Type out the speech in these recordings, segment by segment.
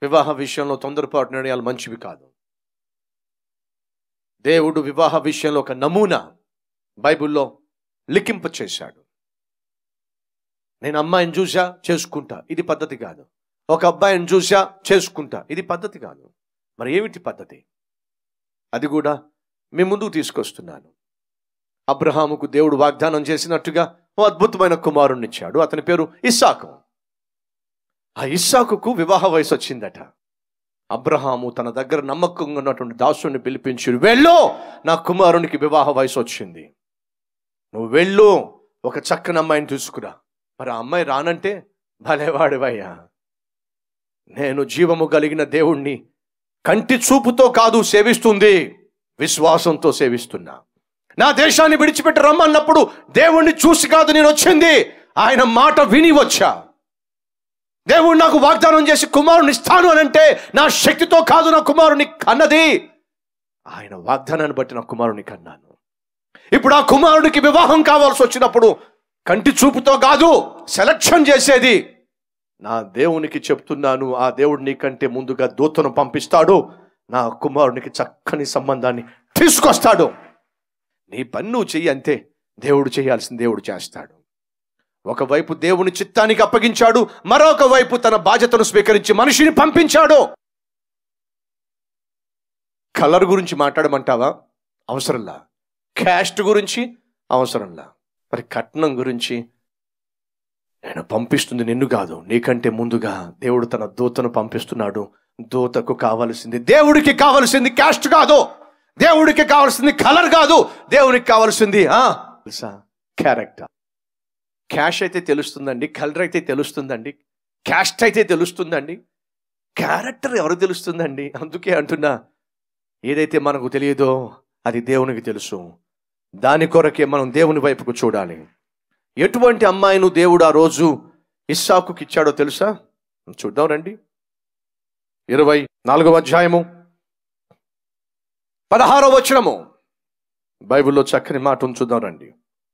వివాహ విషయంలో తొందరపాటు నిర్ణయాలు మంచివి కాదు. దేవుడు వివాహ విషయంలో ఒక నమూనా బైబిల్లో లిఖింప చేశాడు. నేను అమ్మాయిని చూసా చేసుకుంటా, ఇది పద్ధతి కాదు. ఒక అబ్బాయిని చూసా చేసుకుంటా, ఇది పద్ధతి కాదు. మరి ఏమిటి పద్ధతి? అది కూడా మీ ముందుకు తీసుకొస్తున్నాను. అబ్రహాముకు దేవుడు వాగ్దానం చేసినట్టుగా ఓ అద్భుతమైన కుమారుణ్ణి ఇచ్చాడు. అతని పేరు ఇస్సాకు. ఆ ఇస్సాకుకు వివాహ వయసు వచ్చిందట. అబ్రహాము తన దగ్గర నమ్మకంగా ఉన్నటువంటి దాసుని పిలిపించి, వెళ్ళు, నా కుమారునికి వివాహ వయసు వచ్చింది, నువ్వు వెళ్ళు, ఒక చక్కని అమ్మాయిని తీసుకురా. మరి ఆ అమ్మాయి రానంటే, భలేవాడివయ్యా, నేను జీవము కలిగిన దేవుణ్ణి కంటి చూపుతో కాదు సేవిస్తుంది, విశ్వాసంతో సేవిస్తున్నా. నా దేశాన్ని విడిచిపెట్టి రమ్మన్నప్పుడు దేవుణ్ణి చూసి కాదు నేను వచ్చింది, ఆయన మాట విని వచ్చా. దేవుడు నాకు వాగ్దానం చేసి కుమారుని ఇస్తాను అని అంటే నా శక్తితో కాదు నా కుమారుని కన్నది, ఆయన వాగ్దానాన్ని బట్టి నా కుమారుని కన్నాను. ఇప్పుడు ఆ కుమారునికి వివాహం కావాల్సి వచ్చినప్పుడు కంటి చూపుతో కాదు సెలక్షన్ చేసేది. నా దేవునికి చెప్తున్నాను, ఆ దేవుడు నీకంటే ముందుగా దూతను పంపిస్తాడు, నా కుమారునికి చక్కని సంబంధాన్ని తీసుకొస్తాడు. నీ పని నువ్వు చెయ్యి అంతే, దేవుడు చేయాల్సింది దేవుడు చేస్తాడు. ఒకవైపు దేవుని చిత్తానికి అప్పగించాడు, మరొక వైపు తన బాధ్యతను స్వీకరించి మనిషిని పంపించాడు. కలర్ గురించి మాట్లాడమంటావా? అవసరంలా. క్యాస్ట్ గురించి అవసరంలా. మరి కట్నం గురించి, నేను పంపిస్తుంది నిన్ను కాదు, నీకంటే ముందుగా దేవుడు తన దూతను పంపిస్తున్నాడు. దూతకు కావలసింది, దేవుడికి కావలసింది క్యాస్ట్ కాదు, దేవుడికి కావలసింది కలర్ కాదు, దేవునికి కావలసింది క్యారెక్టర్. క్యాష్ అయితే తెలుస్తుందండి, కలర్ అయితే తెలుస్తుందండి, క్యాస్ట్ అయితే తెలుస్తుందండి, క్యారెక్టర్ ఎవరు తెలుస్తుందండి? అందుకే అంటున్నా, ఏదైతే మనకు తెలియదో అది దేవునికి తెలుసు. దాని కొరకే మనం దేవుని వైపుకు చూడాలి. ఎటువంటి అమ్మాయిను దేవుడు ఆ రోజు ఇస్సాకుకి ఇచ్చాడో తెలుసా? చూద్దాం రండి. 24వ అధ్యాయము 16వ వచనము బైబిల్లో చక్కని మాట చూద్దాం రండి.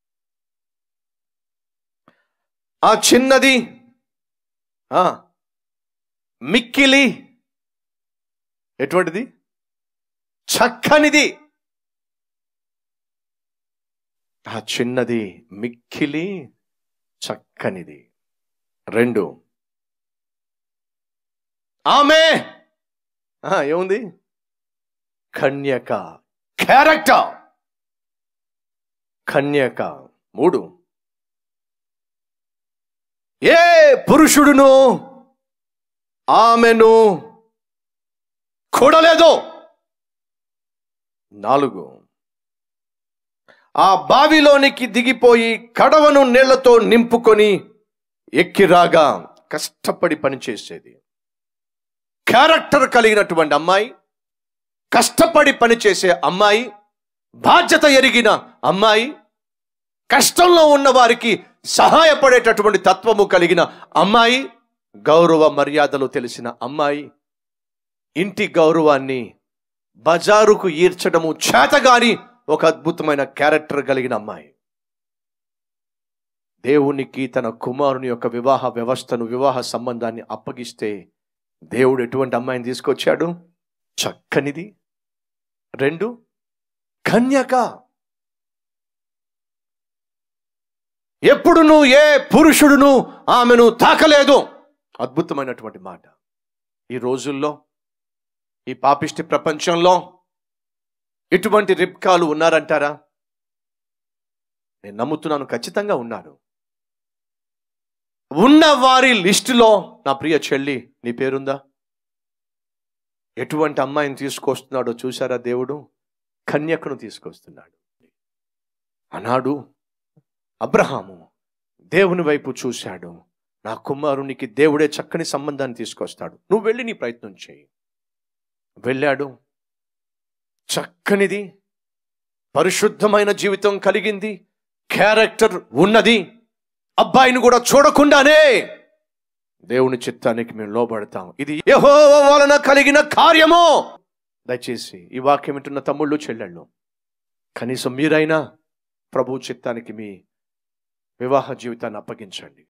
ఆ చిన్నది మిక్కిలి ఎటువంటిది? చక్కనిది. ఆ చిన్నది మిక్కిలి చక్కనిది. 2, ఆమె ఏముంది? కన్యక, క్యారెక్టర్, కన్యక. 3, ఏ పురుషుడును ఆమెను కూడలేదు. 4, ఆ బావిలోనికి దిగిపోయి కడవను నీళ్లతో నింపుకొని ఎక్కిరాగా కష్టపడి పనిచేసేది. క్యారెక్టర్ కలిగినటువంటి అమ్మాయి, కష్టపడి పనిచేసే అమ్మాయి, బాధ్యత ఎరిగిన అమ్మాయి, కష్టంలో ఉన్న వారికి సహాయపడేటటువంటి తత్వము కలిగిన అమ్మాయి, గౌరవ మర్యాదలు తెలిసిన అమ్మాయి, ఇంటి గౌరవాన్ని బజారుకు ఈర్చడము చేతగాని ఒక అద్భుతమైన క్యారెక్టర్ కలిగిన అమ్మాయి. దేవునికి తన కుమారుని యొక్క వివాహ వ్యవస్థను, వివాహ సంబంధాన్ని అప్పగిస్తే దేవుడు ఎటువంటి అమ్మాయిని తీసుకొచ్చాడు? చక్కనిది. 2, కన్యక. ఎప్పుడును ఏ పురుషుడును ఆమెను తాకలేదు. అద్భుతమైనటువంటి మాట. ఈ రోజుల్లో, ఈ పాపిష్టి ప్రపంచంలో ఇటువంటి రిబ్కాలు ఉన్నారంటారా? నేను నమ్ముతున్నాను, ఖచ్చితంగా ఉన్నారు. ఉన్న వారి లిస్టులో నా ప్రియ చెల్లి నీ పేరుందా? ఎటువంటి అమ్మాయిని తీసుకొస్తున్నాడో చూసారా? దేవుడు కన్యకను తీసుకొస్తున్నాడు. అన్నాడు అబ్రహాము దేవుని వైపు చూశాడు, నా కుమారునికి దేవుడే చక్కని సంబంధాన్ని తీసుకొస్తాడు, నువ్వు వెళ్ళి నీ ప్రయత్నం చేయి. వెళ్ళాడు. చక్కనిది, పరిశుద్ధమైన జీవితం కలిగింది, క్యారెక్టర్ ఉన్నది. అబ్బాయిని కూడా చూడకుండానే దేవుని చిత్తానికి మేము లోబడతాం. ఇది యెహోవా వలన కలిగిన కార్యము. దయచేసి ఈ వాక్యం వింటున్న తమ్ముళ్ళు, చెల్లెళ్ళు, కనీసం మీరైనా ప్రభు చిత్తానికి మీ వివాహ జీవితాన్ని అప్పగించండి.